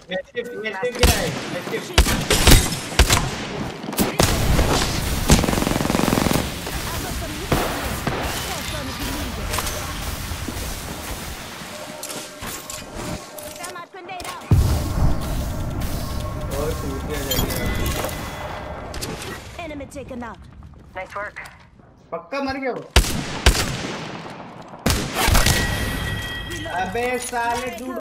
Shift क्या है Enemy taken out. Nice work. पक्का मर गया वो अबे साले